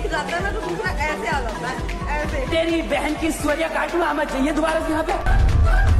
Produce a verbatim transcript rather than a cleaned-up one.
जाता है ना तो दूसरा ऐसे आ जाता है, ऐसे। तेरी बहन की सूर्य काटूं, हमें चाहिए दोबारा से यहाँ पे।